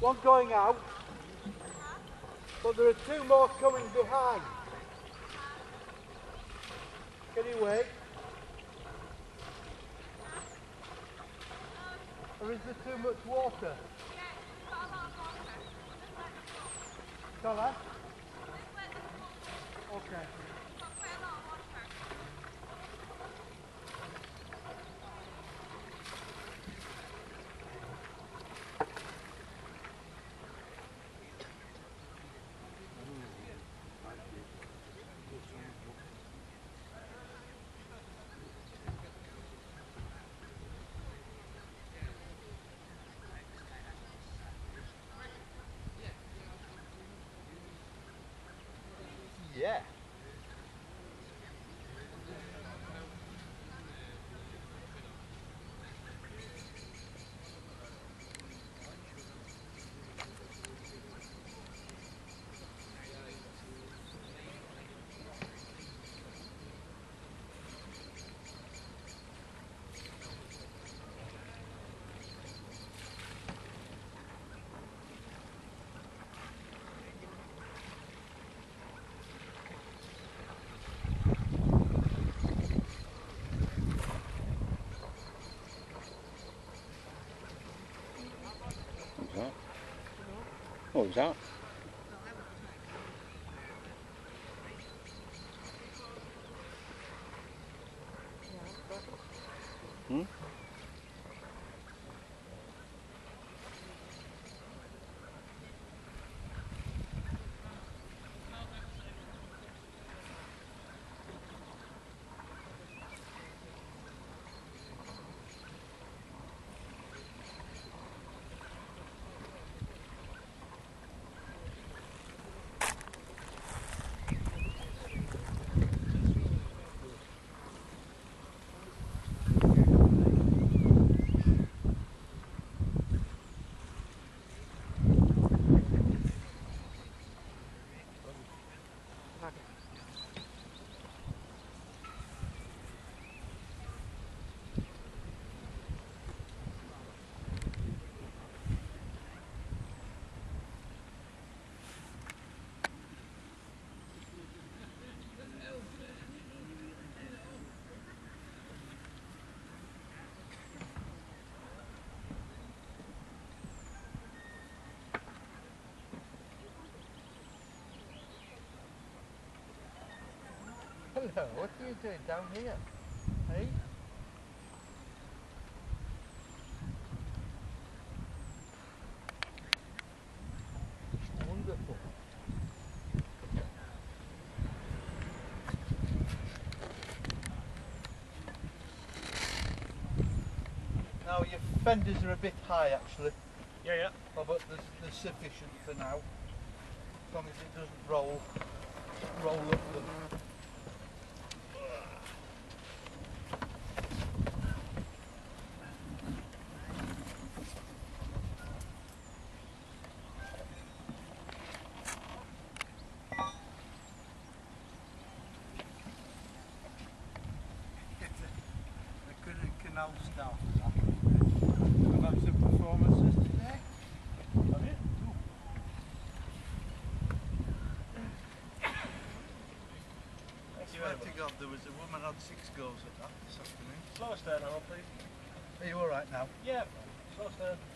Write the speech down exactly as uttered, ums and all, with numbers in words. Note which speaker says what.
Speaker 1: one going out, but there are two more coming behind. Can you wait? Or is there too much water? Shall I? Okay.
Speaker 2: Yeah.
Speaker 3: What was that? Hmm?
Speaker 1: Hello, what are you doing down here? Hey? Wonderful. Now your fenders are a bit high actually.
Speaker 2: Yeah, yeah.
Speaker 1: Oh, but there's, there's sufficient for now. As long as it doesn't roll, roll up them. Canal staff. I've had some performances today. Have you? I swear to God, there was a woman had six goes at that this afternoon.
Speaker 2: Slow stern, I please.
Speaker 1: Are you alright now?
Speaker 2: Yeah, slow stern.